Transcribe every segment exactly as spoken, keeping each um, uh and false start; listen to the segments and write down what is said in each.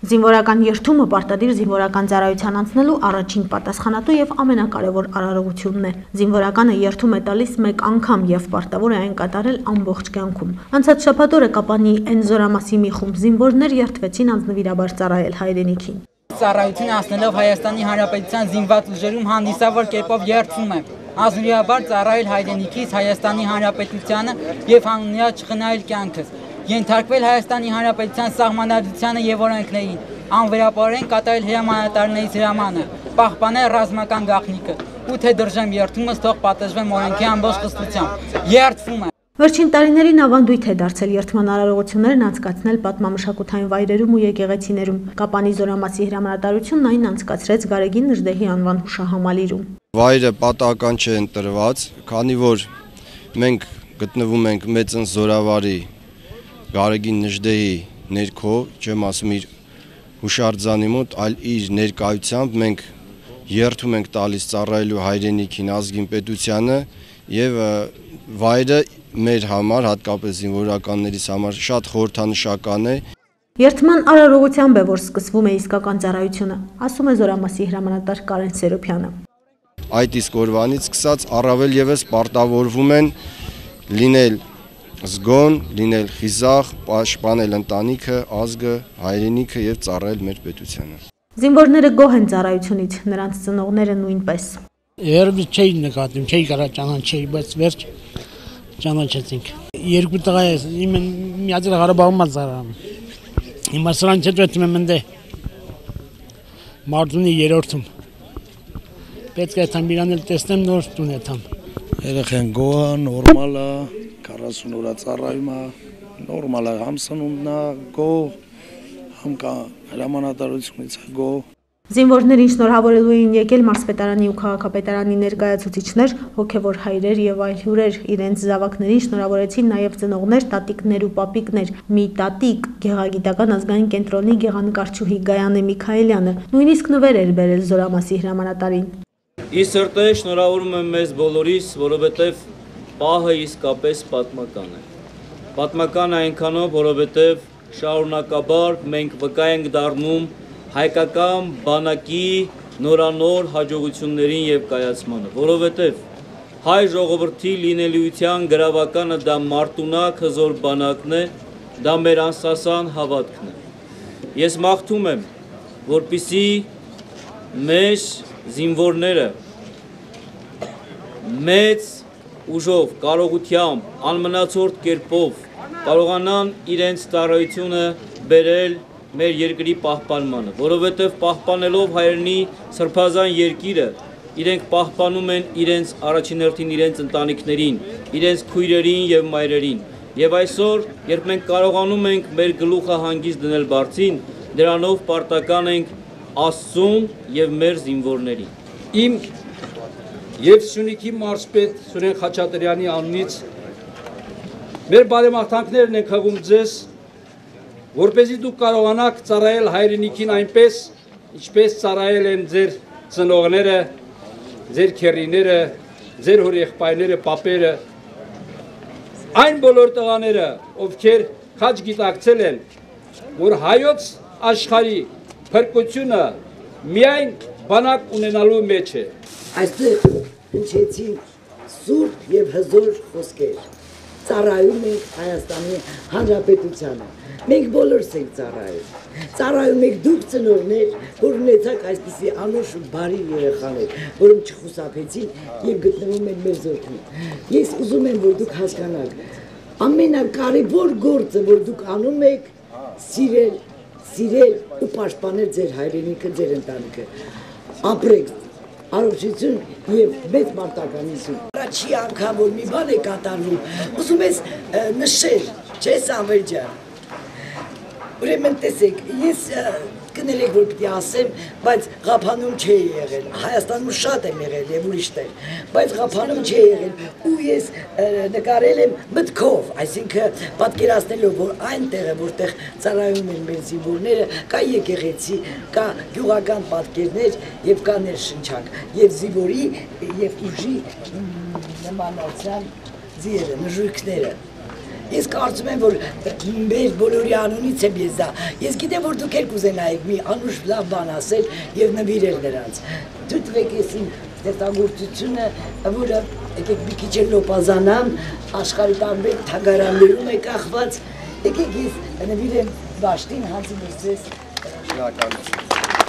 Զինվորական երթումը պարտադիր զինվորական ծառայության անցնելու առաջին պատասխանատու եւ ամենակարևոր արարողությունն է։ Զինվորականը երթում է տալիս մեկ անգամ եւ պարտավոր է այն կատարել ամբողջ կյանքում։ Անցած շաբաթ օրը Կապանի Էն Զորամասի մի խումբ զինվորներ երթվեցին անձնվիրաբար ծառայել հայրենիքին։ Ծառայություն անցնելով Հայաստանի Հանրապետության զինված ուժերում հանդիսավոր կերպով երթվում է անձնվիրաբար ծառայել հայրենիքից, Հայաստանի Հանրապետությանը եւ հանուն չխնայել կյանքս, ենթարկվել Հայաստանի Հանրապետության սահմանադրությանը եւ օրենքներին, անվերապահորեն կատարել հրամանատարներից հրամանը, պահպանել ռազմական գաղտնիքը, ու թե դրժեմ երթումս թող պատժվեմ օրենքի ամբողջ խստությամբ, երթվում է։ Վերջին տարիներին ավանդույթ է դարձել երթման արարողություններն անցկացնել պատմամշակութային վայրերում ու եկեղեցիներում։ Կապանի Զորամասի հրամանատարությունն այն անցկացրեց Գարեգին Նժդեհի անվան հուշահամալիրում։ Վայրը պատահական չէ ընտրված, քանի որ մենք գտնվում ենք Մեծն Զորավարի Գարեգին Նժդեհի ներքո, չեմ ասում իր հուշարձանի մոտ, այլ իր ներկայությամբ մենք երթում ենք տալիս ծառայելու հայրենիքին, ազգին, պետությանը եւ վայրը մեր համար, հատկապես զինվորականներիս համար շատ խորհրդանշական է։ Երթման արարողությամբ է, որ սկսվում է իսկական ծառայությունը, ասում է Զորամասի հրամանատար Կարեն Սերոբյանը։ Այդ իսկ օրվանից սկսած առավել եւս պարտավորվում են լինել զգոն, լինել խիզախ, պաշտպանել ընտանիքը, ազգը, հայրենիքը եւ ծառայել մեր պետությանը։ Զինվորները գոհ են ծառայությունից, նրանց ծնողները նույնպես։ Երբ չէի նկատում, չէի կարող ճանաչել, բայց վերջ ճանաչեցինք։ Երկու տղա է, իմ միածել Ղարաբաղում ծառայում։ Հիմա սրանց հետ vetում եմ ընդ Մարտունի երրորդում։ Պետք է այդքան իրան էլ տեսնեմ, նոր տուն եթամ։ Երեխան գոհ է, նորմալ է, քառասուն օր ծառայում է, նորմալ է, համ սնունդն է, գոհ, համ կա հրամանատարությունից է գոհ։ Զինվորներին շնորհավորելու էին եկել մարզպետարանի ու քաղաքապետարանի ներկայացուցիչներ, հոգևոր հայրեր եւ այլ հյուրեր։ Իրենց զավակներին շնորհավորեցին նաեւ ծնողներ, տատիկներ ու պապիկներ։ Մի տատիկ Գեղագիտական ազգային կենտրոնի գեղանկարչուհի Գայանե Միքայելյանը նույնիսկ նվեր էր բերել Զորամասի հրամանատարին։ Ի սրտե շնորհավորում եմ մեզ բոլորիս, որովհետեւ պահը իսկապես պատմական է։ Պատմական այնքանով, որովհետեւ շարունակաբար մենք վկա ենք դառնում հայկական բանակի նորանոր հաջողություններին եւ կայացմանը, որովհետեւ հայ ժողովրդի լինելիության գրավականը դա մարտունակ հզոր բանակն է, դա մեր անսասան հավատքն է։ Ես մաղթում եմ, որպեսզի մեր զինվորները մեծ ուժով, կարողությամբ, անմնացորդ կերպով կարողանան իրենց ծառայությունը բերել մեր երկրի պահպանմանը, որովհետև պահպանելով հայրենի սրբազան երկիրը, իրենք պահպանում են իրենց առաջին հերթին իրենց ընտանիքներին, իրենց քույրերին եւ մայրերին։ Եվ այսօր, երբ մենք կարողանում ենք մեր գլուխը հանգիստ դնել բարձին, դրանով պարտական ենք Աստծուն եւ մեր զինվորներին։ Իմ եւ Սյունիքի մարզպետ Սուրեն Խաչատրյանի անունից մեր բարեմաղթանքներն ենք հղում ձեզ, որպեսզի դուք կարողանաք ծառայել հայրենիքին այնպես, ինչպես ծառայել են ձեր ծնողները, ձեր քեռիները, ձեր հորեղբայրները, պապերը, այն բոլոր տղաները, ովքեր քաջ գիտակցել են, որ հայոց աշխարհի փրկությունը միայն բանակ ունենալու մեջ է։ Այստեղ հնչեցին սուրբ եւ հզոր խոսքեր։ Ծառայում ենք Հայաստանի Հանրապետությանը։ Մենք բոլորս ենք ծառայում։ Ծառայում ենք դուք ծնողներ, որ ունեցաք այսպիսի անուշ ու բարի երեխաներ, որոնք չխուսափեցին եւ գտնվում են մեր զորքում։ Ես ուզում եմ, որ դուք հասկանաք, ամենակարևոր գործը, որ դուք անում եք, սիրել, սիրել ու պաշտպանել ձեր հայրենիքը, ձեր ընտանիքը։ Ապրեք առողջություն եւ մեծ մարտականություն։ Առաջի անգամ որ մի բան է կատարվում, ուզում ես նշել, չէ՞ Սամվել ջան։ Ուրեմն տեսեք, ես կներեք որ պիտի ասեմ, բայց Ղափանում չէի եղել։ Հայաստանում շատ եմ եղել եւ ուրիշտեղ, բայց Ղափանում չէի եղել։ Ու ես նկարել եմ մտքով, այսինքն պատկերացնելով, որ այնտեղը, որտեղ ծառայում են մեր զինվորները, կա եկեղեցի, կա գյուղական պատկերներ եւ կա ներշնչանք, եւ զինվորի եւ ուժի նմանացան ձիերը, նժույգները։ Ես կարծում եմ, որ մեր բոլորի անունից եմ ես դա։ Ես գիտեմ, որ դուք եք կուզենայիք մի անուշ լավ բան ասել եւ նվիրել նրանց։ Դուք եք իմ ստեղծագործությունը, որը եկեք մի քիչ լոպազանամ, աշխարհի տարբեր թանգարաններում է կախված։ Եկեք ես նվիրեմ Վաշտին հանձին ձեզ։ Շնորհակալություն։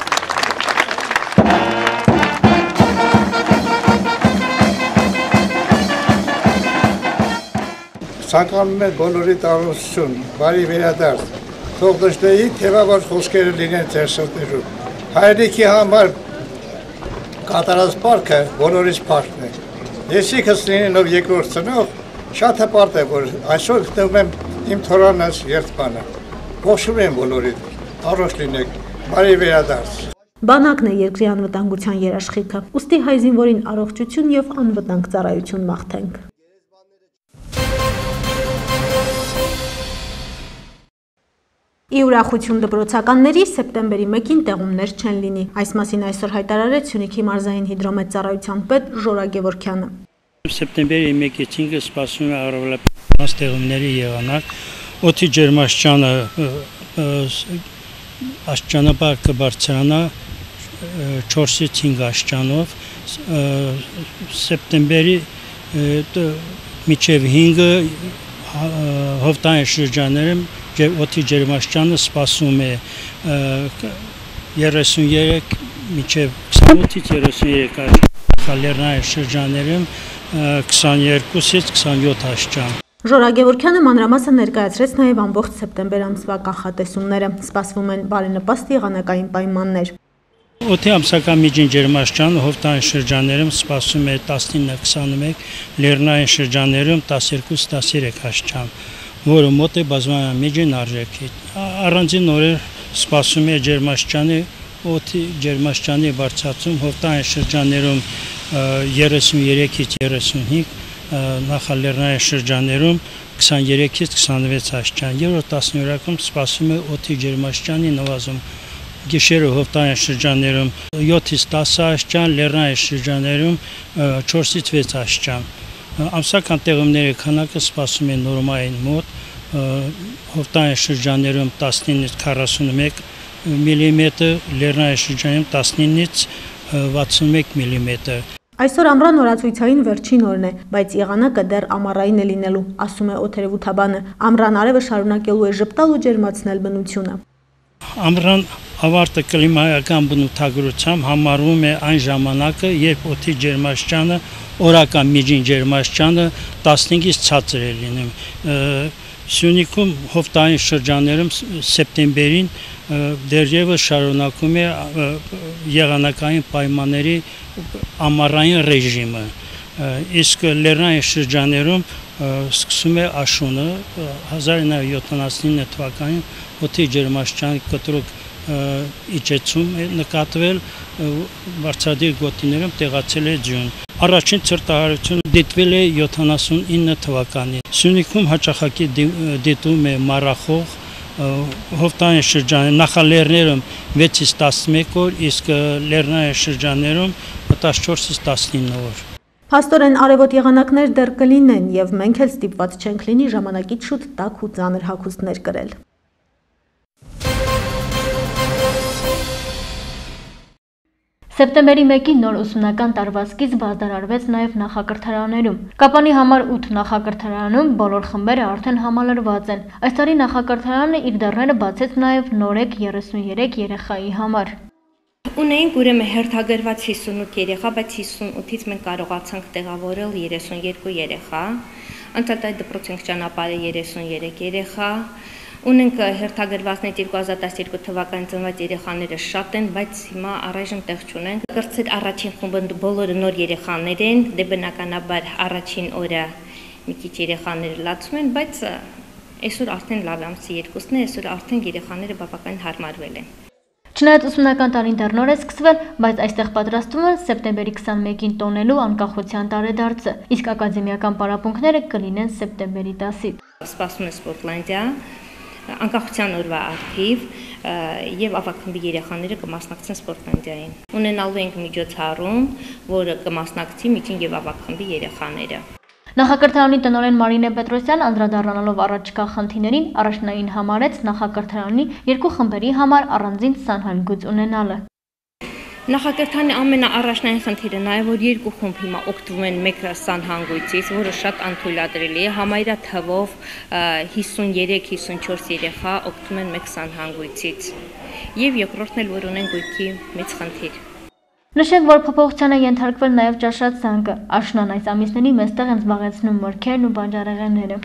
Ցանկանում եմ բոլորի տարօրություն, բարի վերադարձ, թող դժտերի թևավոր խոսքերը լինեն ձեր սրտերում։ Հայրենիքի համար կատարած պարտքը բոլորից պարտն է։ Ես ինքս լինելով երկրորդ ծնող, շատ հպարտ է, որ այսօր գտնվում եմ իմ թորանս երդմանը։ Ողջունում եմ բոլորին, առողջ լինեք, բարի վերադարձ։ Բանակն է երկրի անվտանգության երաշխիքը, ուստի հայ զինվորին առողջություն եւ անվտանգ ծառայություն մաղթենք։ Ի ուրախություն դպրոցականների սեպտեմբերի մեկին տեղումներ չեն լինի։ Այս մասին այսօր հայտարարեց Սյունիքի մարզային հիդրոմետծառայության պետ Ժորա Գևորգյանը։ Սեպտեմբերի մեկին սպասվում է առավելապես տեղումների եղանակ, օդի ջերմաստիճանը աստիճանաբար կբարձրանա չորսից հինգ աստիճանով, սեպտեմբերի մինչև հինգը հովտային շրջաններում օդի ջերմաստիճանը սպասվում է երեսուններեք մինչև քսանութից երեսուներեք աստիճան, լեռնային շրջաններում քսաներկուսից քսանյոթ աստիճան։ Ժորա Գևորգյանը մանրամասը ներկայացրեց նաև ամբողջ սեպտեմբեր ամսվա կանխատեսումները, սպասվում են բարենպաստ եղանակային պայմաններ։ Օդի ամսական միջին ջերմաստիճանը հովտային շրջաններում սպասվում է տասնինը քսանմեկ, լեռնային շրջաններում տասներկուց տասներեք աստիճան, որը մոտ է բազմային միջին արժեքի։ Առանձին օրեր սպասվում է ջերմաստիճանի օդի ջերմաստիճանի բարձրացում հովտային շրջաններում երեսուներեքից երեսունհինգ, նախալեռնային շրջաններում քսաներեքից քսանվեց աստիճան։ Երրորդ տասնօրյակում սպասվում է օդի ջերմաստիճանի նվազում։ Գիշերը հովտային շրջաններում յոթից տասը աստիճան, լեռնային շրջաններում չորսից վեց աստիճան։ Ամսական տեղումների քանակը սպասվում է նորմային մոտ, հովտային շրջաններում տասնինից քառասունմեկ միլիմետր, լեռնային շրջանում տասնինից վաթսունմեկ միլիմետր։ Այսօր ամռան օրացույցային վերջին օրն է, բայց եղանակը դեռ ամառային է լինելու, ասում է օդերևութաբանը։ Ամռան արևը շարունակելու է ժպտալ ու ջերմացնել բնությունը։ Ամռան ավարտը կլիմայական բնութագրությամբ համարվում է այն ժամանակը, երբ օդի ջերմաստիճանը օրական միջին ջերմաստիճանը տասնհինգից ցածր է լինում։ Սյունիքում հովտային շրջաններում սեպտեմբերին դեռևս շարունակում է եղանակային պայմանների ամառային ռեժիմը, իսկ լեռնային շրջաներում սկսում է աշունը հազար ինը հարյուր յոթանասունինը թվականին օդի ջերմաստիճանի կտրուկ իջեցում է նկատվել, բարձրադիր գոտիներում տեղացել է ձյուն։ Առաջին ցրտահարությունը դիտվել է յոթանասունինը թվականին։ Սյունիքում հաճախակի դիտում է մառախող, հովտային շրջանում նախալեռներում վեցից տասնմեկ օր, իսկ լեռնային շրջաններում տասնչորսից տասնինը օր։ Փաստորեն արևոտ եղանակներ դեռ կլինեն եւ մենք էլ ստիպված չենք լինի ժամանակից շուտ տաք ու ծանր հագուստներ կրել։ Սեպտեմբերի մեկին նոր ուսումնական տարվա սկիզբ ազդարարվեց նաև նախակրթարաններում։ Կապանի համար ութ նախակրթարանում բոլոր խմբերը արդեն համալրված են։ Այս տարի նախակրթարանը իր դռները բացեց նաև նորեկ երեսուներեք երեխայի համար։ Ունեինք ուրեմն հերթագրված հիսունութ երեխա, բայց հիսունութից մենք կարողացանք տեղավորել երեսուներկու երեխա, անցած դպրոց ենք ճանապարհել երեսուներեք երեխա, ունենք հերթագրվածներ երկու հազար տասներկու թվականին ծնված երեխաները շատ են, բայց հիմա առայժմ տեղ չունենք։ Կրծել առաջին խումբը բոլորը նոր երեխաներ են, դե բնականաբար առաջին օրը մի քիչ երեխաները լացում են, բայց այսօր արդեն լավ է, ամսի երկուսն է, այսօր արդեն երեխաները բավականին հարմարվել են։ Չնայած ուսումնական տարին դեռ նոր է սկսվել, բայց այստեղ պատրաստվում են սեպտեմբերի քսանմեկին տոնելու անկախության տարեդարձը, իսկ ակադեմիական պարապմունքները կլինեն սեպտեմբերի տասից։ Սպասում է Սպորտլանդիա, անկախության օրվա արդիվ եւ ավագախմբի երեխաները կմասնակցեն Սպորտլանդիային։ Ունենալու ենք միջոցառում, որը կմասնակցի միջին եւ ավագախմբի երեխաները։ Նախակրթարանի տնօրեն Մարինե Պետրոսյան անդրադառնալով առաջկա խնդիրներին առաջնային համարեց նախակրթարանի երկու խմբերի համար առանձին սանհանգույց ունենալը։ Նախակրթարանի ամենաառաջնային խնդիրը նաև որ երկու խումբ հիմա օգտվում են մեկ սանհանգույցից, որը շատ անթույլատրելի է, համարյա թվով հիսուներեք հիսունչորս երեխա օգտվում են մեկ սանհանգույցից։ Եվ երկրորդն էլ որ ունեն գույքի մեծ խնդիր։ Նշենք, որ փոփոխության է ենթարկվել նաև ճաշած զանգը։ Աշնան այս ամիսների մեծտեղ են զբաղեցնում մրգերն ու բանջարեղենները։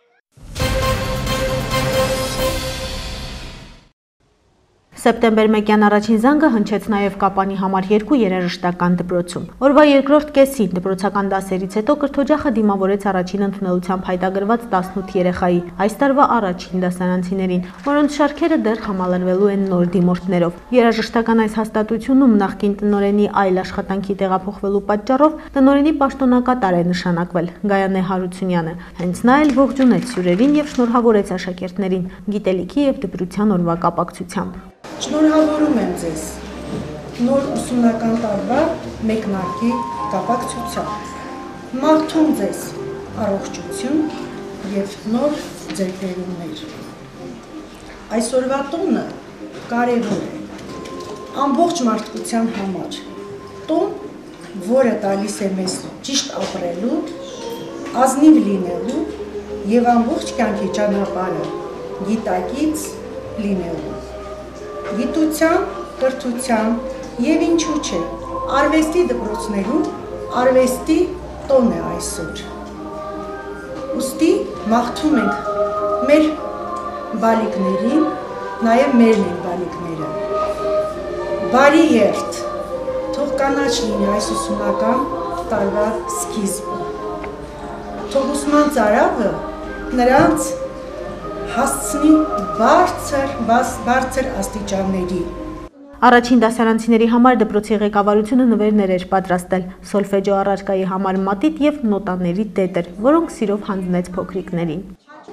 Սեպտեմբեր մեկյան առաջին զանգը հնչեց նաև Կապանի համար երկու երաժշտական դպրոցում։ Օրվա երկրորդ կեսին դպրոցական դասերից հետո կրթօջախը դիմավորեց առաջին ընդունելությամբ հայտագրված տասնութ երեխայի, այս տարվա առաջին դասարանցիներին, որոնց շարքերը դեռ համալրվելու են նոր դիմորդներով։ Երաժշտական այս հաստատությունում նախկին տնօրենի այլ աշխատանքի տեղափոխվելու պատճառով տնօրենի պաշտոնակատար է նշանակվել Գայանե Հարությունյանը։ Հենց նա էլ ողջունեց հյուրերին եւ շնորհավորեց աշակերտներին գիտելիքի եւ դպրության օրվա կապակցությամբ։ Շնորհավորում եմ ձեզ նոր ուսումնական տարվա մեկնարկի կապակցությամբ։ Մաղթում ձեզ առողջություն եւ նոր ձեռքբերումներ։ Այսօրվա տոնը կարևոր է ամբողջ մարդկության համար։ Տոն, որը տալիս է մեզ ճիշտ ապրելու, ազնիվ լինելու եւ ամբողջ կյանքի ճանապարհը գիտակից լինելու։ Գիտության, կրթության եւ ինչու՞ չէ, արվեստի դպրոցներում արվեստի տոն է այսօր։ Ուստի մաղթում ենք մեր բալիկներին, նաեւ մերն են բալիկները։ Բարի երթ, թող կանաչ լինի այս ուսումնական տարվա սկիզբը։ Թող ուսման ծարավը նրանց հասցնի բարձր, բարձր աստիճանների։ Առաջին դասարանցիների համար դպրոցի ղեկավարությունը նվերներ էր պատրաստել, սոլֆեջո առարկայի համար մատիտ եւ նոտաների տետր, որոնք սիրով հանձնեց փոքրիկներին։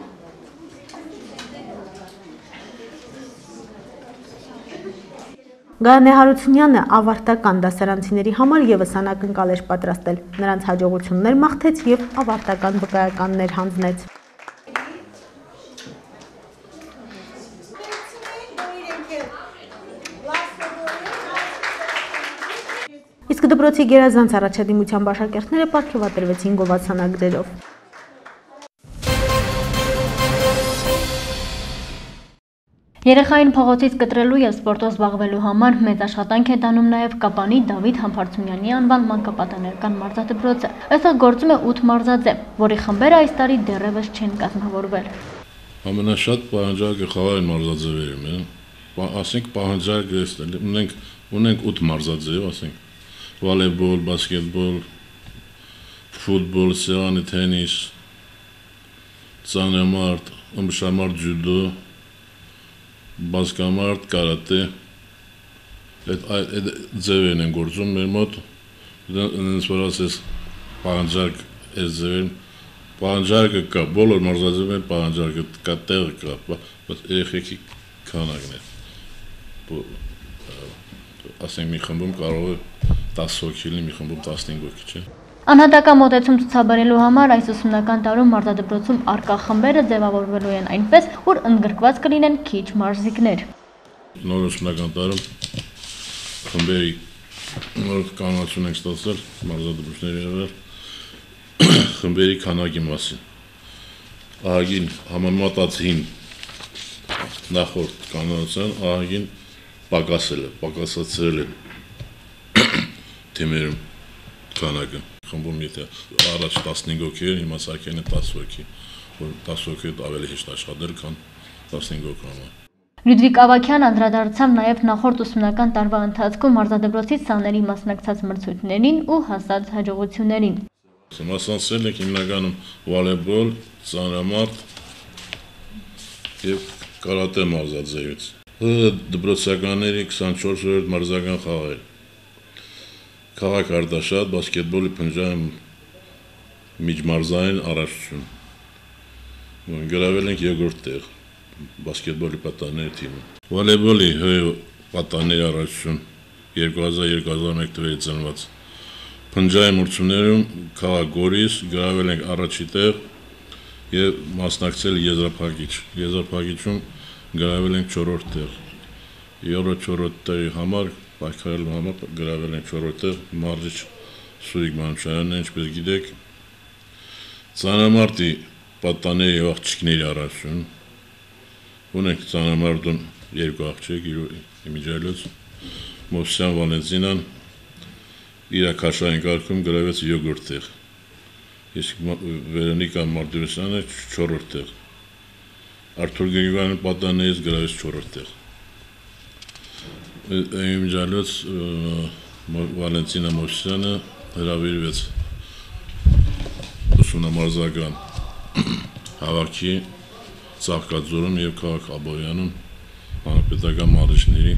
Գայանե Հարությունյանը ավարտական դասարանցիների համար եւս անակնկալ էր պատրաստել, նրանց հաջողություններ մաղթեց եւ ավարտական վկայականներ հանձնեց։ Իսկ դպրոցի գերազանց առաջադիմության աշակերտները պարգևատրվեցին գովացանագրերով։ Երեխային փողոցից կտրելու եւ սպորտով զբաղվելու համար մեծ աշխատանք է տանում նաեւ Կապանի Դավիթ Համբարձումյանի անվան մանկապատանեկան մարզադպրոցը։ Այստեղ գործում է ութ մարզաձե, որի խմբերը այս տարի դեռևս չեն կազմավորվել։ Ամենաշատ պահանջարկը խաղային մարզաձևերում է, ասենք պահանջարկը ունենք ունենք ութ մարզաձև, ասենք վոլեյբոլ, բասկետբոլ, ֆուտբոլ, սեղանի թենիս, ծանրամարտ, ըմբշամարտ ջյուդո, բասկամարտ, կարատե, այդ ձևերն են գործում մեր մոտ, ինձ որ ասես պահանջարկ այս ձևերն, պահանջարկը կա, բոլոր մարզաձևերն պահանջարկը կա, տեղը կա, բայց երեխեքի քանակն է, ասենք մի խմբում կարող է տասը հոգի լինի, մի խմբում տասնհինգ հոգի, չէ։ Անհատական մոտեցում ցուցաբերելու համար այս ուսումնական տարում մարզադպրոցում արկա խմբերը ձևավորվելու են այնպես, որ ընդգրկված կլինեն քիչ մարզիկներ։ Նոր ուսումնական տարում խմբերի նոր կանոնություն ենք ստացել մարզադպրոցների համար խմբերի քանակի մասին։ Ահագին համեմատածին նախորդ կանոնության ահագին պակասել է, պակասացրել է թիմերում քանակը։ Խմբում եթե առաջ տասնհինգ հոգի էր, հիմա սարքեն է տասը հոգի, որ տասը հոգի ավելի հեշտ աշխատել, քան տասնհինգ հոգու համար։ Լյուդվիգ Ավագյան անդրադարձավ նաև նախորդ ուսումնական տարվա ընթացքում մարզադպրոցի սաների մասնակցած մրցույթներին ու հասած հաջողություններին։ Մասնակցել ենք հիմնականում վոլեյբոլ, ծանրամարտ եւ կարատե մարզաձևից։ Դպրոցականների քսանչորս մարզական խաղեր։ Քաղաք Արտաշատ, բասկետբոլի փնջային միջմարզային առաջություն։ Գրավել ենք երկրորդ տեղ, բասկետբոլի պատանների թիմը։ Վոլեյբոլի հ պատանների առաջություն երկու հազար երկու հազար մեկ թվականից ծնված Փնջայի մրցումներում քաղաք Գորիս գրավել ենք առաջի տեղ եւ մասնակցել եզրափակիչ։ Եզրափակիչում գրավել ենք չորրորդ տեղ։ երրորդ չորրորդ տեղի համար պայքարելու համար գրավել ենք չորրորդ տեղ մարզիչ Սուրիկ Մանուչյանն, ինչպես գիտեք, ծանամարտի պատանների եւ աղջիկների առասուն։ Ունենք ծանամարտում երկու աղջիկ, իմիջայլոց Մովսյան Վալենտինան իր քաշային կարգում գրավեց յոգորտ տեղ։ Իսկ Վերոնիկա Մարտիրոսյանը չորրորդ տեղ։ Արթուր Գրիգորյանը պատաններից գրավեց չորրորդ տեղ։ Իմիջայլոց Վալենտինա Մովսյանը հրավիրվեց ուսումնամարզական հավաքի Ծաղկաձորում եւ քաղաք Աբովյանում հանրապետական մարզիչների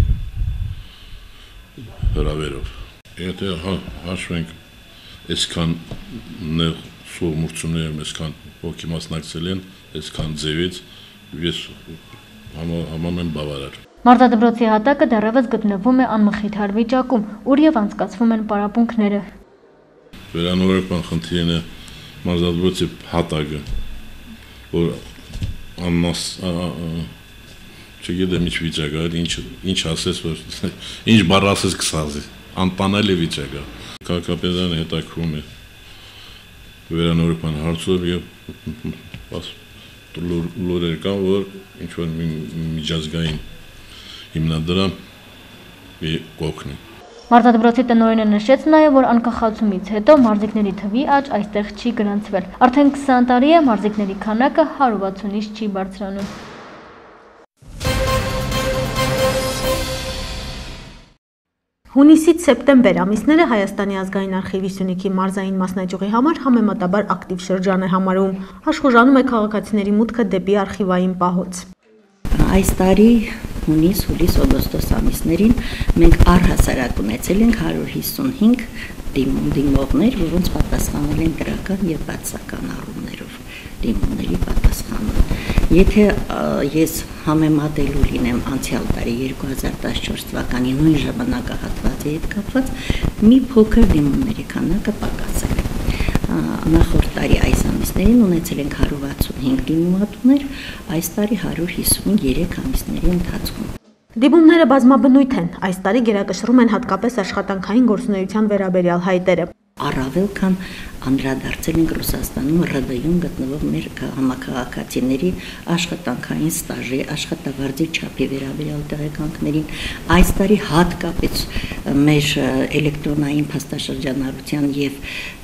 հրավերով։ Եթե հաշվենք այսքան նեղ սուր մրցումներում այսքան հոգի մասնակցել են, այսքան ձևից ես համարում եմ բավարար։ Մարտադպրոցի հատակը դեռևս գտնվում է անմխիթար վիճակում, ուր եւ անցկացվում են պարապմունքները։ Վերանորոգման խնդիրն է մարտադպրոցի հատակը, որ անմաս չգիտեմ ինչ վիճակ է, ինչ ինչ ասես, որ ինչ բառ ասես կսազի, անտանելի վիճակ է։ Քաղաքապետարանը հետաքրում է վերանորոգման հարցով եւ լուրեր կան, որ ինչ որ միջազգային հիմնադրամ կօգնի։ Մարտադպրոցի տնօրենը նշեց նաև, որ անկախացումից հետո մարզիկների թվի աճ այստեղ չի գրանցվել։ Արդեն քսան տարի է մարզիկների քանակը հարյուր վաթսունից չի բարձրանում։ Հունիսից սեպտեմբեր ամիսները Հայաստանի ազգային արխիվի Սյունիքի մարզային մասնաճյուղի համար համեմատաբար ակտիվ շրջան է համարում։ Աշխուժանում է քաղաքացիների մուտքը դեպի արխիվային պահոց։ Այս տարի հունիս, հուլիս, օգոստոս ամիսներին մենք առհասարակ ունեցել ենք հարյուր հիսունհինգ դիմողներ, որոնց պատասխանել են դրական եւ բացական առումներով դիմումների պատասխանում։ Եթե ես համեմատելու լինեմ անցյալ տարի երկու հազար տասնչորս թվականի նույն ժամանակահատվածի հետ կապված, մի փոքր դիմումների քանակը պակասել է։ Նախորդ տարի այս ամիսներին ունեցել ենք հարյուր վաթսունհինգ դիմումատուներ, այս տարի հարյուր հիսուներեք ամիսների ընթացքում։ Դիմումները բազմաբնույթ են, այս տարի գերակշռում են հատկապես աշխատանքային գործունեության վերաբերյալ հայտերը։ Առավել քան անդրադարձել ենք Ռուսաստանում ՌԴ-ում գտնվող մեր համաքաղաքացիների աշխատանքային ստաժի, աշխատավարձի չափի վերաբերյալ տեղեկանքներին, այս տարի հատկապես մեր էլեկտրոնային փաստաշրջանառության եւ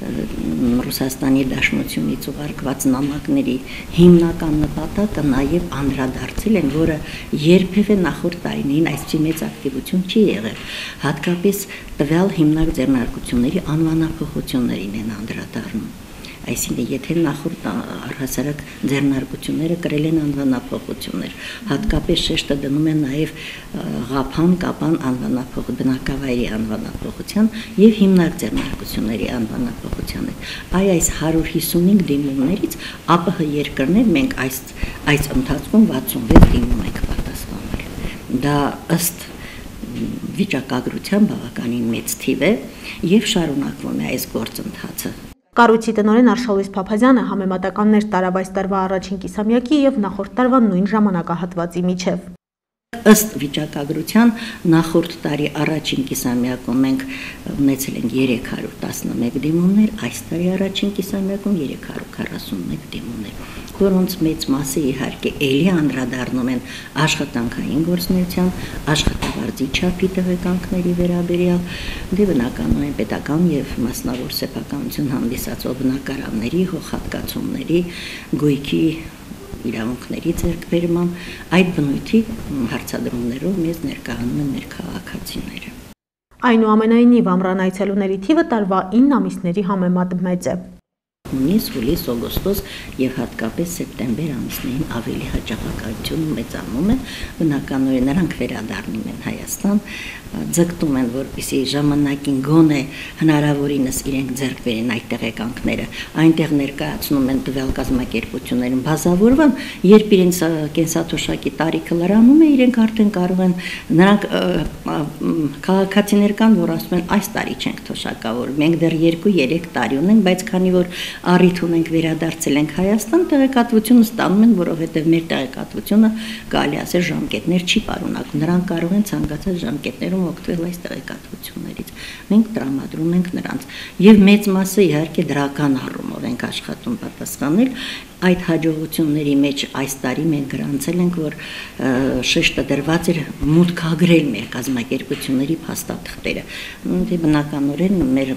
Ռուսաստանի Դաշնությունից ուղարկված նամակների հիմնական նպատակը նաեւ անդրադարձել են, որը երբևէ նախորդ տարիներին այսպիսի մեծ ակտիվություն չի եղել, հատկապես տվյալ հիմնարկ ձեռնարկությունների անվանափոխություններին են անդրադառնում։ Այսինքն, եթե նախորդ առհասարակ ձեռնարկությունները կրել են անվանափոխություններ, հատկապես շեշտը դնում են նաև ղափան, կապան անվանափոխ բնակավայրի անվանափոխության եւ հիմնարկ ձեռնարկությունների անվանափոխությանը։ Այ այս հարյուր հիսունհինգ դիմումներից ԱՊՀ երկրներ մենք այս այս ընթացքում վաթսունվեց դիմում ենք պատասխանել։ Դա ըստ վիճակագրության բավականին մեծ թիվ է եւ շարունակվում է այս գործընթացը։ Կառույցի տնօրեն Արշալույս Փափազյանը համեմատականներ տարավ այս տարվա առաջին կիսամյակի եւ նախորդ տարվա նույն ժամանակահատվածի միջև։ Ըստ վիճակագրության նախորդ տարի առաջին կիսամյակում մենք ունեցել ենք երեք հարյուր տասնմեկ դիմումներ, այս տարի առաջին կիսամյակում երեք հարյուր քառասունմեկ դիմումներ, որոնց մեծ մասը իհարկե էլի անդրադառնում են աշխատանքային գործունեության, աշխատավարձի չափի տեղեկանքների վերաբերյալ, դե բնականորեն պետական եւ մասնավոր սեփականություն հանդիսացող բնակարանների, հողհատկացումների, գույքի իրավունքների ձեռքբերման, այդ բնույթի հարցադրումներով մեզ ներկայանում են մեր քաղաքացիները։ Այնուամենայնիվ ամռան այցելուների թիվը տարվա ինը ամիսների համեմատ մեծ է։ Հունիս, հուլիս, օգոստոս եւ հատկապես սեպտեմբեր ամիսներին ավելի հաճախակայությունը մեծանում է, բնականորեն նրանք վերադառնում են Հայաստան, ձգտում են, որպեսզի ժամանակին գոնե հնարավորինս իրենք ձեռք բերեն այդ տեղեկանքները, այնտեղ ներկայացնում են տվյալ կազմակերպություններում բազավորվան, երբ իրենց կենսաթոշակի տարիքը լրանում է, իրենք արդեն կարող են, նրանք քաղաքացիներ կան, որ ասում են այս տարի չենք թոշակավոր, մենք դեռ երկու-երեք տարի ունենք, բայց քանի որ առիթ ունենք վերադարձել ենք Հայաստան, տեղեկատվությունը ստանում են, որովհետև մեր տեղեկատվությունը կարելի ասել ժամկետներ չի պարունակում, նրանք կարող են ցանկացած ժամկետներում օգտվել այս տեղեկատվություններից։ Մենք տրամադրում ենք նրանց եւ մեծ մասը իհարկե դրական առումով ենք աշխատում պատասխանել այդ հաջողությունների մեջ այս տարի մենք գրանցել ենք, որ շեշտը դրված էր մուտքագրել մեր կազմակերպությունների փաստաթղթերը։ Դե բնականորեն մեր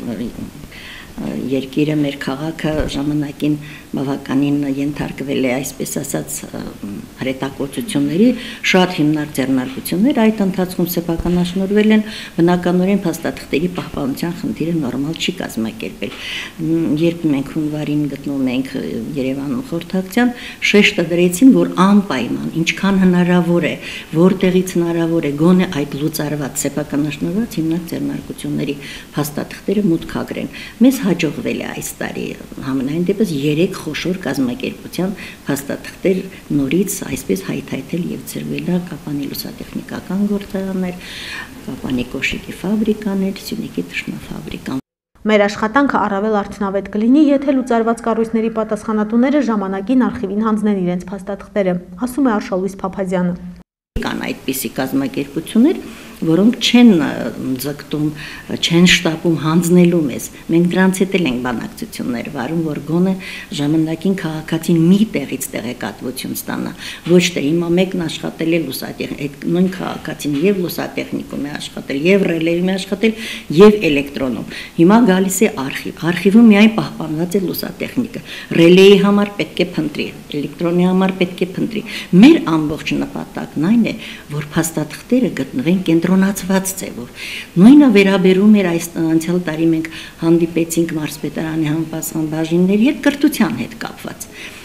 երկիրը, մեր քաղաքը ժամանակին բավականին ենթարկվել է, այսպես ասած, հրետակոծությունների, շատ հիմնարկ ձեռնարկություններ, այդ ընթացքում սեփականաշնորհվել են, բնականորեն փաստաթղթերի պահպանության խնդիրը նորմալ չի կազմակերպել։ Երբ մենք հունվարին գտնվում ենք Երևանում խորհրդակցության, շեշտը դրեցին, որ անպայման, ինչքան հնարավոր է, որտեղից հնարավոր է, գոնե այդ լուծարված սեփականաշնորհված հիմնարկ ձեռնարկությունների փաստաթղթերը մուտքագրեն։ Մեզ հաջողվել է այս տարի համենայն դեպս երեք խոշոր կազմակերպության փաստաթղթեր նորից այսպես հայթայթել եւ ծրվել է Կապանի լուսատեխնիկական գործարաններ, Կապանի կոշիկի ֆաբրիկաներ, Սյունիքի թշնաֆաբրիկան։ Մեր աշխատանքը առավել արդյունավետ կլինի, եթե լուծարված կառույցների պատասխանատուները ժամանակին արխիվին հանձնեն իրենց փաստաթղթերը, ասում է Արշալույս Փափազյանը։ Կան այդպիսի կազմակերպություններ, որոնք չեն ձգտում, չեն շտապում հանձնելու մեզ։ Մենք դրանց հետ էլ ենք բանակցություններ վարում, որ գոնե ժամանակին քաղաքացին մի տեղից տեղեկատվություն ստանա։ Ոչ թե հիմա մեկն աշխատել է լուսատեխնիկ, նույն քաղաքացին եւ լուսատեխնիկում է աշխատել, եւ ռելեում է աշխատել, եւ էլեկտրոնում։ Հիմա գալիս է արխիվ։ Արխիվում միայն պահպանված է լուսատեխնիկը։ Ռելեի համար պետք է փնտրի, էլեկտրոնի համար պետք է փնտրի։ Մեր ամբողջ նպատակն այն է, որ փաստաթղթերը գտնվեն կենտրոնացված ձևով։ Նույնը վերաբերում էր այս անցյալ տարի մենք հանդիպեցինք մարզպետարանի համապատասխան բաժինների հետ կրթության հետ կապված։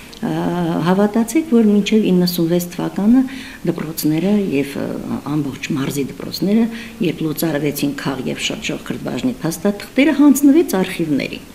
Հավատացեք, որ մինչև իննսունվեց թվականը դպրոցները եւ ամբողջ մարզի դպրոցները, երբ լուծարվեցին քաղ եւ շրջող բաժնի փաստաթղթերը, հանձնվեց արխիվներին։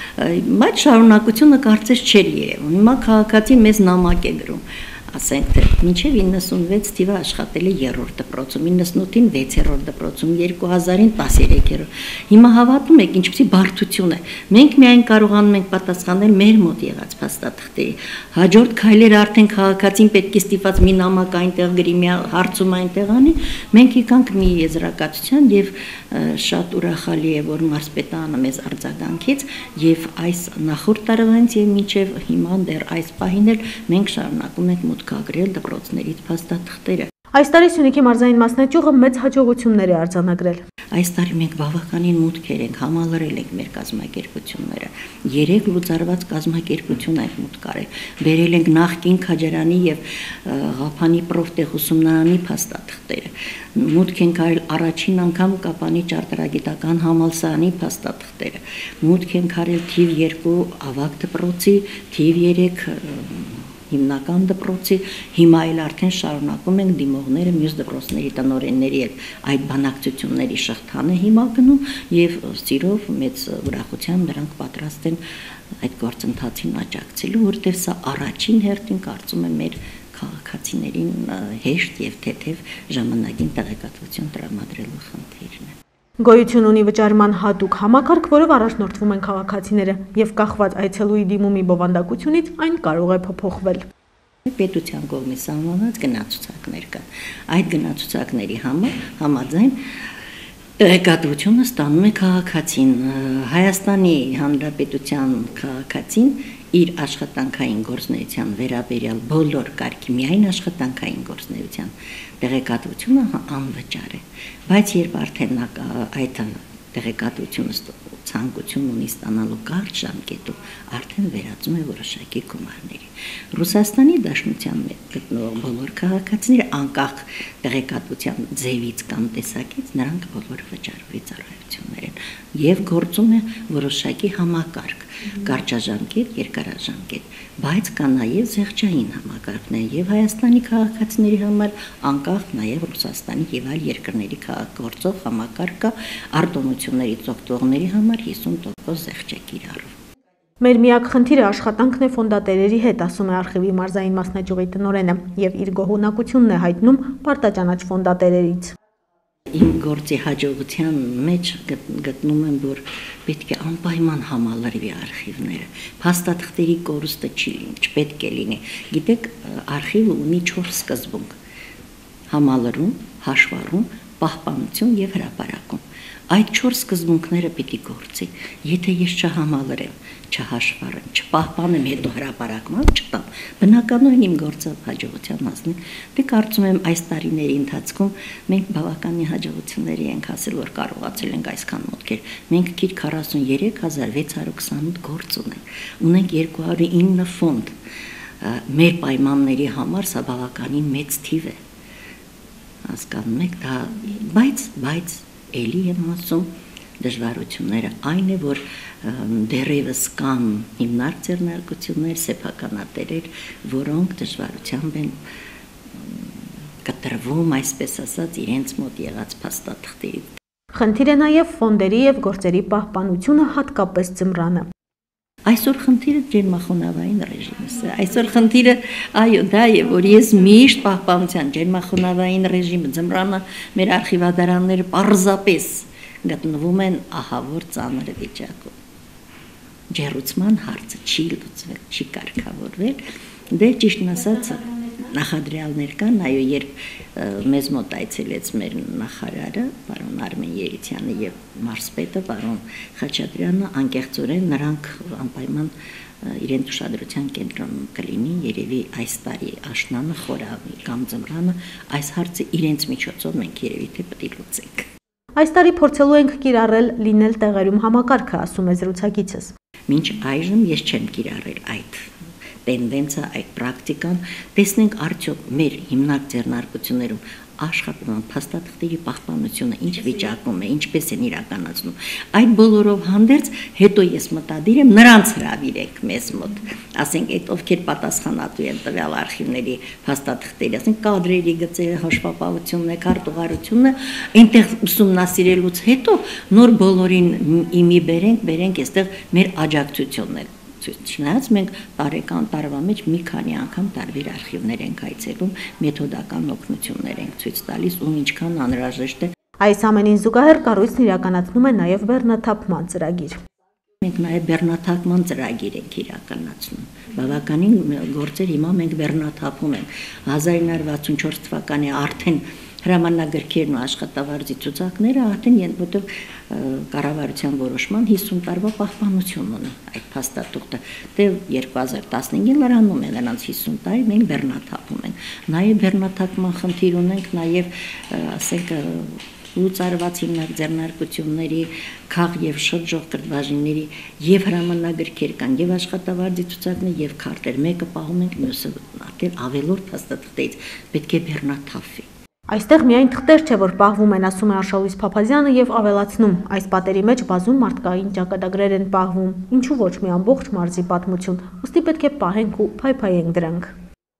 Բայց շարունակությունը կարծես չէր երևում։ Հիմա քաղաքացին մեզ նամակ է գրում, ասենք թե մինչև իննսունվեց թիվը աշխատել է երրորդ դպրոցում, իննսունութին վեցերորդ դպրոցում, երկու հազարին տասներեքերորդ։ Հիմա հավատում եք ինչպիսի բարդություն է։ Մենք միայն կարողանում ենք պատասխանել մեր մոտ եղած փաստաթղթերի։ Հաջորդ քայլերը արդեն քաղաքացին պետք է ստիպված մի նամակ այնտեղ գրի, մի հարցում այնտեղ անի։ Մենք եկանք մի եզրակացության եւ շատ ուրախալի է, որ մարզպետարանը մեզ արձագանքեց եւ այս նախորդ տարվանից եւ մինչեւ հիմա դեռ այս պահին էլ մենք շարունակում ենք մուտքագրել դպրոցներից փաստաթղթերը։ Այս տարի Սյունիքի մարզային մասնաճյուղը մեծ հաջողություններ է արձանագրել։ Այս տարի մենք բավականին մուտքեր ենք, համալրել ենք մեր կազմակերպությունները։ Երեք լուծարված կազմակերպություն ենք մուտքարել։ Բերել ենք նախկին Քաջարանի եւ Ղափանի պրոֆտեխուսումնարանի փաստաթղթերը։ Մուտք ենք արել առաջին անգամ Կապանի ճարտարագիտական համալսարանի փաստաթղթերը։ Մուտք ենք արել թիվ երկու ավագ դպրոցի, թիվ երեք հիմնական դպրոցի, հիմա էլ արդեն շարունակում ենք դիմողները մյուս դպրոցների տնօրենների հետ այդ բանակցությունների շղթան է հիմա գնում եւ սիրով մեծ ուրախությամբ նրանք պատրաստ են այդ գործընթացին աջակցելու, որտեղ սա առաջին հերթին կարծում եմ մեր քաղաքացիներին հեշտ եւ թեթև ժամանակին տեղեկատվություն տրամադրելու խնդիրն է։ Գոյություն ունի վճարման հատուկ համակարգ, որով առաջնորդվում են քաղաքացիները, եւ կախված այցելուի դիմումի բովանդակությունից այն կարող է փոփոխվել։ Պետության կողմից սահմանված գնացուցակներ կան։ Այդ գնացուցակների համար համաձայն տեղեկատվությունը ստանում է քաղաքացին։ Հայաստանի Հանրապետության քաղաքացին իր աշխատանքային գործունեության վերաբերյալ բոլոր կարգի միայն աշխատանքային գործունեության տեղեկատվությունը անվճար է, բայց երբ արդեն այդ տեղեկատվությունը ցանկություն ունի ստանալու կարճ ժամկետում, արդեն վերածում է որոշակի գումարների։ Ռուսաստանի Դաշնության մեջ գտնվող բոլոր քաղաքացիները անկախ տեղեկատվության ձևից կամ տեսակից նրանք բոլորը վճարովի ծառայություններ են եւ գործում է որոշակի համակարգ, կարճաժամկետ, երկարաժամկետ, բայց կա նաեւ զեղչային համակարգներ եւ Հայաստանի քաղաքացիների համար անկախ նաեւ Ռուսաստանի եւ այլ երկրների քաղաքագործող համակարգ կա արտոնություններից օգտվողների համար հիսուն տոկոս զեղչակիրառով։ Մեր միակ խնդիրը աշխատանքն է ֆոնդատերերի հետ, ասում է արխիվի մարզային մասնաճյուղի տնօրենը, եւ իր գոհունակությունն է հայտնում պարտաճանաչ ֆոնդատերերից։ Իմ գործի հաջողության մեջ գտնում եմ, որ պետք է անպայման համալրվի արխիվները։ Փաստաթղթերի կորուստը չի չպետք է լինի։ Գիտեք, արխիվը ունի չորս սկզբունք. համալրում, հաշվառում, պահպանություն եւ հրապարակում։ Այդ չորս սկզբունքները պիտի գործի։ Եթե ես չհամալրեմ, չհաշվառեմ, չպահպանեմ, հետո հրապարակման չտամ, բնականորեն իմ գործը հաջողության հասնի։ Դե կարծում եմ այս տարիների ընթացքում մենք բավականին հաջողությունների ենք հասել, որ կարողացել ենք այսքան մոտքեր։ Մենք քիչ քառասուններեք հազար վեց հարյուր քսանութ գործ ունենք։ Ունենք երկու հարյուր ինը ֆոնդ։ Մեր պայմանների համար սա բավականին մեծ թիվ է։ Հասկանում եք, դա բայց բայց էլի եմ ասում, դժվարությունները այն է, որ դեռևս կան հիմնարկ ձեռնարկություններ, սեփականատերեր, որոնք դժվարությամբ են կտրվում, այսպես ասած, իրենց մոտ եղած փաստաթղթերի։ Խնդիր է նաև ֆոնդերի եւ գործերի պահպանությունը, հատկապես ձմռանը։ Այսօր խնդիրը ջերմախոնավային ռեժիմն է։ Այսօր խնդիրը, այո, դա է, որ ես միշտ պահպանության ջերմախոնավային ռեժիմը ձմռանը մեր արխիվադարանները պարզապես գտնվում են ահավոր ծանր վիճակում։ Ջերուցման հարցը չի լուծվել, չի կարգավորվել, դե ճիշտն ասած նախադրյալներ կան, այո, երբ մեզ մոտ այցելեց մեր նախարարը, պարոն Արմեն Երիցյանը եւ մարզպետը, պարոն Խաչատրյանը, անկեղծորեն նրանք անպայման իրենց ուշադրության կենտրոնում կլինի, երևի այս տարի աշնանը, խորավի կամ ձմռանը այս հարցը իրենց միջոցով մենք երևի թե պետք է լուծենք։ Այս տարի փորձելու ենք կիրառել լինել տեղերում համակարգը, ասում է զրուցակիցս։ Մինչ այժմ ես չեմ կիրառել այդ տենդենսը, այդ պրակտիկան, տեսնենք արդյոք մեր հիմնարկ ձեռնարկություններում աշխատման փաստաթղթերի պահպանությունը ինչ վիճակում է, ինչպես են իրականացնում։ Այդ բոլորով հանդերձ հետո ես մտադիր եմ նրանց հրավիրեք մեզ մոտ, ասենք այդ ովքեր պատասխանատու են տվյալ արխիվների փաստաթղթերի, ասենք կադրերի գծերը, հաշվապահությունը, քարտուղարությունը, այնտեղ ուսումնասիրելուց հետո նոր բոլորին իմի բերենք, բերենք այստեղ մեր աջակցությունն է։ Չնայած մենք տարեկան տարվա մեջ մի քանի անգամ տարբեր արխիվներ ենք այցելում, մեթոդական օգնություններ ենք ցույց տալիս ու ինչքան անհրաժեշտ է։ Այս ամենին զուգահեռ կառույցն իրականացնում է նաև բեռնաթափման ծրագիր։ Մենք նաև բեռնաթափման ծրագիր ենք իրականացնում։ Բավականին գործեր հիմա մենք բեռնաթափում ենք։ հազար ինը հարյուր վաթսունչորս թվականի արդեն հրամանագրքերն ու աշխատավարձի ցուցակները արդեն որտեղ կառավարության որոշման հիսուն տարվա պահպանություն ունի այդ փաստաթուղթը։ Դե երկու հազար տասնհինգին լրանում է նրանց հիսուն տարի, մենք բեռնաթափում ենք։ Նաև բեռնաթափման խնդիր ունենք, նաև ասենք լուծարված հիմնարկ ձեռնարկությունների, քաղ եւ շրջող կրթվաժինների եւ հրամանագրքեր կան, եւ աշխատավարձի ցուցակներ եւ քարտեր, մեկը պահում ենք, մյուսը արդեն ավելորդ փաստաթղթերից պետք է բեռնաթափվի։ Այստեղ միայն թղթեր չէ, որ պահվում են, ասում է Արշալույս Փափազյանը եւ ավելացնում, այս պատերի մեջ բազում մարդկային ճակատագրեր են պահվում, ինչու ոչ մի ամբողջ մարզի պատմություն, ուստի պետք է պահենք ու փայփայենք դրանք։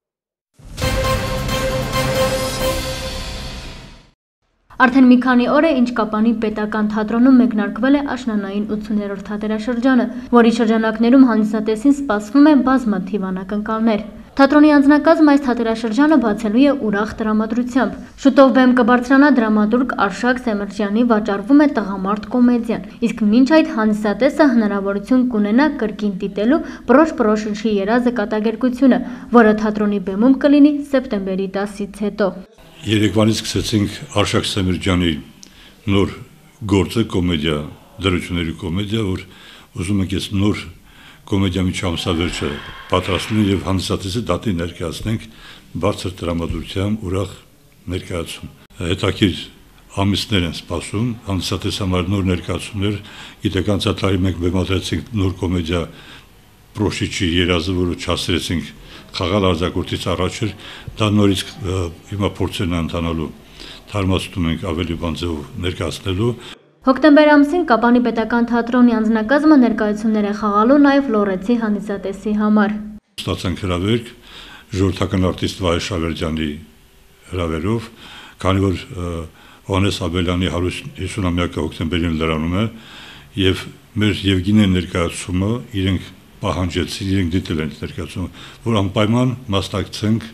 Արդեն մի քանի օր է, ինչ Կապանի պետական թատրոնում մեկնարկվել է աշնանային ութսուներորդ թատերաշրջանը, որի շրջանակներում հանդիսատեսին սպասվում է բազմաթիվ անակնկալներ։ Թատրոնի անձնակազմը այս թատերաշրջանը բացելու է ուրախ տրամադրությամբ։ Շուտով բեմ կբարձրանա դրամատուրգ Արշակ Սեմրջյանի վաճառվում է տղամարդ կոմեդիան, իսկ մինչ այդ հանդիսատեսը հնարավորություն կունենա կրկին դիտելու Պրոշ Պրոշնչի երազը կատակերգությունը, որը թատրոնի բեմում կլինի սեպտեմբերի դասից հետո։ Երեկվանից սկսեցինք Արշակ Սեմրջյանի նոր գործը, կոմեդիա, դրությունների կոմեդիա, որ ուզում ենք ես նոր կոմեդիա միջամսավերջը պատրաստել եւ հանդիսատեսի դատի ներկայացնենք բարձր տրամադրությամբ, ուրախ ներկայացում։ Հետաքրքիր ամիսներ են սպասում, հանդիսատես համար նոր ներկայացումներ, գիտեք անցած տարի մենք բեմադրեցինք նոր կոմեդիա Պրոշիչի երազը, որը չասրեցինք խաղալ արձակուրդից առաջ էր, դա նորից հիմա փորձեն անցանալու թարմացնում ենք ավելի բան ձևով ներկայացնելու։ Հոկտեմբեր ամսին Կապանի պետական թատրոնի անձնակազմը ներկայացումներ է խաղալու նաև լոռեցի հանդիսատեսի համար։ Ստացանք հրավերք ժողովրդական արտիստ Վահե Շավերդյանի հրավերով, քանի որ Հովհաննես Աբելյանի հիսունամյակը հոկտեմբերին լրանում է եւ մեր Եվգենի ներկայացումը իրենք պահանջեցին, իրենք դիտել են ներկայացումը, որ անպայման մասնակցենք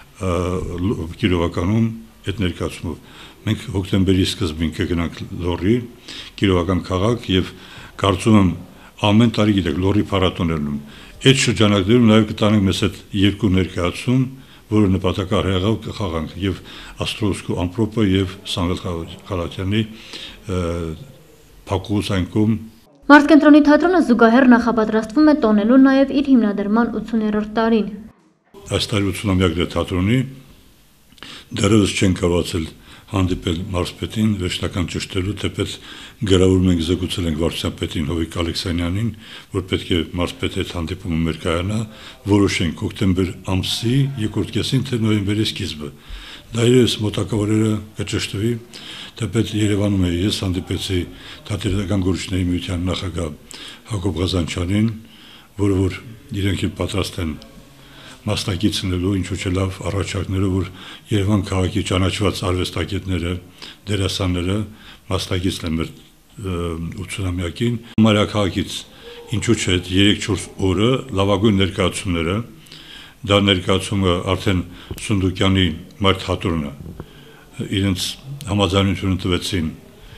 Կիրովականում այդ ներկայացումով։ Մենք հոկտեմբերի սկզբին կգնանք Լոռի, Կիրովական քաղաք եւ կարծում եմ ամեն տարի գիտեք Լոռի փառատոներն այդ շրջանակներում նաեւ կտանենք մեզ այդ երկու ներկայացում, որը նպատակահարյալ կխաղանք եւ Աստրովսկու ամպրոպը եւ Սամվել Խալաթյանի Փակուզայնքում։ Մարզկենտրոնի թատրոնը զուգահեռ նախապատրաստվում է տոնելու նաեւ իր հիմնադրման ութսուներորդ տարին։ Այս տարի ութսունամյակն է թատրոնի, դեռևս չեն կարողացել հանդիպել մարզպետին, վերջնական ճշտելու, թեպետ գրավորում ենք զեկուցել ենք վարչության պետին Հովիկ Ալեքսանյանին, որ պետք է մարզպետի հետ հանդիպումը մեր կայանա, որոշենք հոկտեմբեր ամսի երկրորդ կեսին, թե նոյեմբերի սկիզբը։ Դա իրենց մոտակավորերը կճշտվի, թեպետ Երևանում է ես հանդիպեցի Թատերական գործիչների միության նախագահ Հակոբ Ղազանչյանին, որը որ իրենք էլ պատրաստ են մասնակիցնելու, ինչու՞ չէ լավ առաջարկները, որ Երևան քաղաքի ճանաչված արվեստագետները, դերասանները մասնակիցն են մեր ութսունամյակին։ Համարյա քաղաքից ինչու՞ չէ երեք-չորս օրը լավագույն ներկայացումները, դա ներկայացումը արդեն Սունդուկյանի մայր թատրոնը իրենց համաձայնությունը տվեցին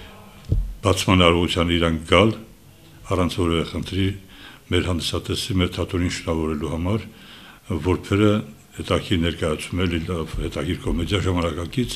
բացման արարողության իրան գալ առանց որևէ խնդրի մեր հանդիսատեսի, մեր թատրոնին շնորհավորելու համար, որբերը հետաքրքիր ներկայացում է լավ հետաքրքիր կոմեդիա ժամանակակից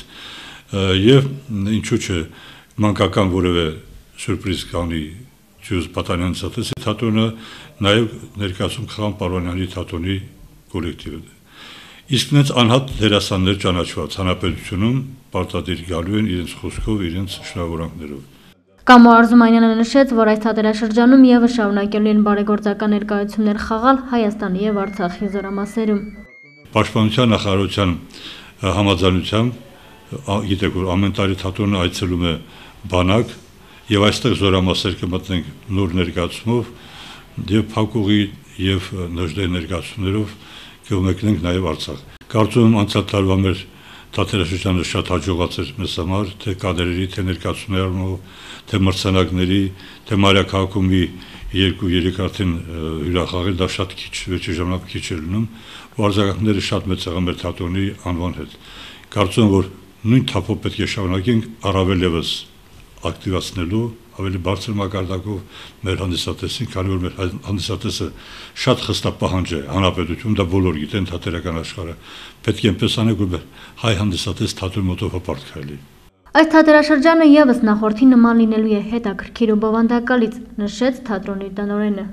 եւ ինչու՞ չէ մանկական որևէ սուրպրիզ կանի Ջուզ Պատանյանի ցածի թատրոնը նաեւ ներկայացում Խաղան Պարոնյանի թատրոնի կոլեկտիվը։ Իսկ նենց անհատ դերասաններ ճանաչված հանրապետությունում պարտադիր գալու են իրենց խոսքով, իրենց շնորհավորանքներով։ Կամո Արզումանյանը նշեց, որ այս թատերաշրջանում եւս շարունակելու են բարեգործական ներկայացումներ խաղալ Հայաստանի եւ Արցախի զորամասերում։ Պաշտպանության նախարարության համաձայնությամբ գիտեք որ ամեն տարի թատրոնը այցելում է բանակ եւ այստեղ զորամասեր կմտնենք նոր ներկայացումով եւ Փակուղի եւ Նժդեի ներկայացումներով կմեկնենք նաեւ Արցախ։ Կարծում եմ անցյալ տարվա մեր թատերաշրջանը շատ հաջողած էր մեզ համար, թե կադրերի, թե ներկայացումներով, թե մրցանակների, թե Մարիաքաղաքում մի երկու-երեք արդեն հյուրախաղեր, դա շատ քիչ, վերջի ժամանակ քիչ էր լինում, ու արձագանքները շատ մեծ եղան մեր թատրոնի անվան հետ։ Կարծում եմ, որ նույն թափով պետք է շարունակենք առավել եւս ակտիվացնելու, ավելի բարձր մակարդակով մեր հանդիսատեսին, քանի որ մեր հանդիսատեսը շատ խստապահանջ է հանրապետություն, դա բոլոր գիտեն թատերական աշխարհը։ Պետք է այնպես անենք, որ հայ հանդիսատես թատրոնի մոտով հպարտ քայլի։ Այս թատերաշրջանը եւս նախորդի նման լինելու է հետաքրքիր ու բովանդակալից, նշեց թատրոնի տնօրենը։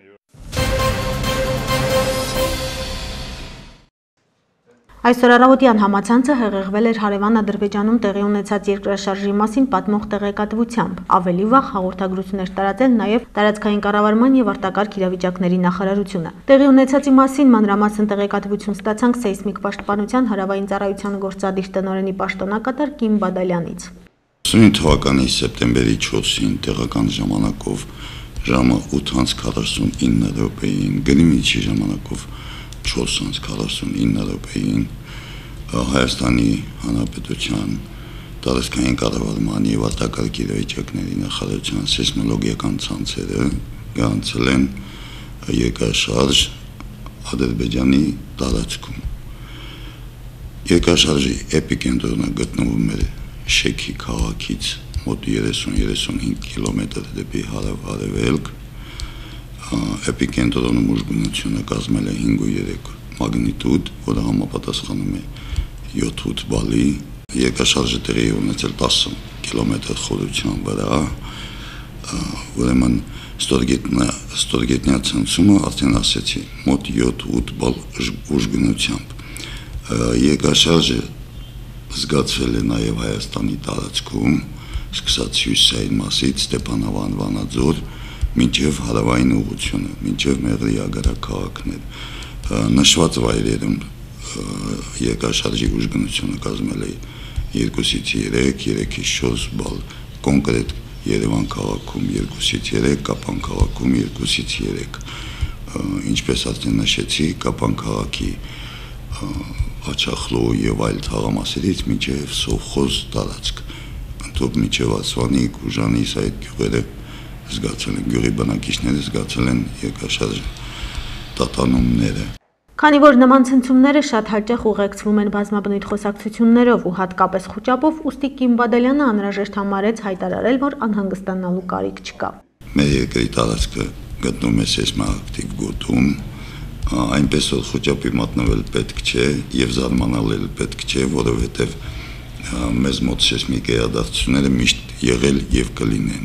Այսօր առավոտյան համացանցը հեղեղվել էր հարևան Ադրբեջանում տեղի ունեցած երկրաշարժի մասին պատմող տեղեկատվությամբ։ Ավելի վաղ հաղորդագրություններ տարածել նաև տարածքային կառավարման եւ արտակարգ իրավիճակների նախարարությունը։ Տեղի ունեցածի մասին մանրամասն տեղեկատվություն ստացանք սեյսմիկ պաշտպանության հարավային ծառայության գործադիր տնօրենի պաշտոնակատար Կիմ Բադալյանից։ ութսունինը թվականի սեպտեմբերի չորսին տեղական ժամանակով ժամը ութ քառասունինը րոպեին, Գրինվիչի ժամանակով չորս քառասունինը րոպեին Հայաստանի Հանրապետության տարածքային կառավարման եւ արտակարգ իրավիճակների նախարարության սեյսմոլոգիական ցանցերը գրանցել են երկրաշարժ Ադրբեջանի տարածքում։ Երկրաշարժի էպիկենտրոնը գտնվում է Շեքի քաղաքից մոտ երեսուն երեսունհինգ կիլոմետր դեպի հարավ-արևելք։ Էպիկենտրոնում ուժգնությունը կազմել է հինգ ու երեք մագնիտուդ, որը համապատասխանում է յոթ բալի։ Երկրաշարժը տեղի է ունեցել տասը կիլոմետր խորության վրա, ուրեմն ստորգետնյա ցնցումը արդեն ասեցի մոտ յոթ բալ ուժգնությամբ։ Երկրաշարժը զգացվել է նաև Հայաստանի տարածքում, սկսած հյուսիսային մասից Ստեփանավան, Վանաձոր, մինչև հարավային ուղղությունը, մինչև Մեղրի ագարակ քաղաքներ։ նշված վայրերում երկրաշարժի ուժգնությունը կազմել է երկուսից երեք, երեքից չորս բալ, կոնկրետ Երևան քաղաքում երկուսից երեք, Կապան քաղաքում երկուսից երեք։ Ինչպես արդեն նշեցի, Կապան քաղաքի Աջախլու եւ այլ թաղամասերից մինչեւ Սովխոզ տարածք, ընդհանուր մինչեւ Ասվանի, Կուժանիս այդ գյուղերը զգացել են, գյուղի բնակիչները զգացել են երկրաշարժի տատանումները։ Քանի որ նման ցնցումները շատ հաճախ ուղեկցվում են բազմաբնույթ խոսակցություններով ու հատկապես խոճապով, ուստի Կիմ Բադալյանը անհրաժեշտ համարեց հայտարարել, որ անհանգստանալու կարիք չկա։ Մեր երկրի տարածքը գտնվում է սեյսմոակտիվ գոտում, այնպես որ խոճապի մատնվել պետք չէ եւ զարմանալ պետք չէ, որովհետեւ մեզ մոտ սեյսմիկ իրադարձությունները միշտ եղել եւ կլինեն։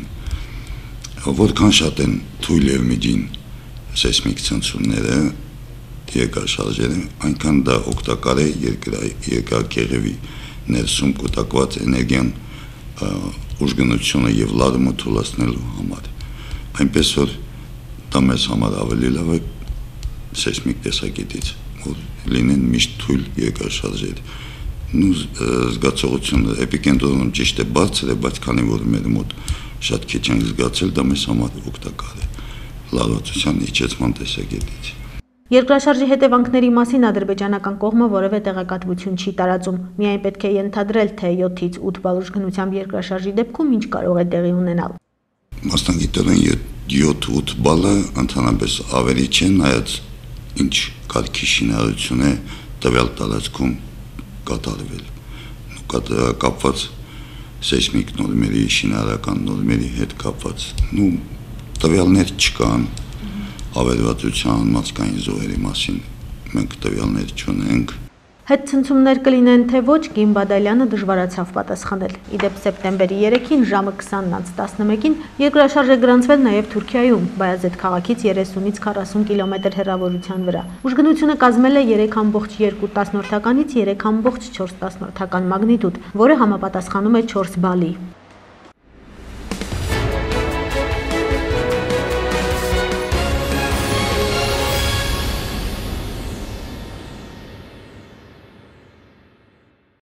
Որքան շատ են թույլ եւ միջին սեյսմիկ ցնցումները, երկրաշարժերը, այնքան դա օգտակար է երկրակեղևի ներսում կուտակված էներգիան ուժգնությունը եւ լարումը թույլատնելու համար։ Այնպես որ դա մեզ համար ավելի լավ է սեյսմիկ տեսակետից, որ լինեն միշտ թույլ երկրաշարժեր։ Նու զգացողությունը էպիկենտրոնում ճիշտ է բարձր է, բայց քանի որ մեր մոտ շատ քիչ են զգացել, դա մեզ համար օգտակար է լարվածության իջեցման տեսակետից։ Երկրաշարժի հետևանքների մասին ադրբեջանական կողմը որևէ տեղեկատվություն չի տարածում։ Միայն պետք է ենթադրել, թե յոթից ութ բալ ուժգնությամբ երկրաշարժի դեպքում ինչ կարող է տեղի ունենալ։ Մասնագիտորեն յոթ-ութ բալը ընդհանրապես ավելի չէ, նայած ինչ կարգի շինարարություն է տվյալ տարածքում կատարվել։ Կապված սեյսմիկ նորմերի, շինարարական նորմերի հետ կապված տվյալներ չկան, ավերվածության մարդկային զոհերի մասին մենք տվյալներ չունենք։ Հետցնցումներ կլինեն, թե ոչ, Կիմ Բադալյանը դժվարացավ պատասխանել։ Իդեպ սեպտեմբերի երեքին ժամը քսանից տասնմեկին երկրաշարժ է գրանցվել նաև Թուրքիայում, Բայազեդ քաղաքից երեսունից քառասուն կիլոմետր հեռավորության վրա։ Ուժգնությունը կազմել է երեք ամբողջ երկու տասնորդականից երեք ամբողջ չորս տասնորդական մագնիտուդ, որը համապատասխանում է չորս բալի։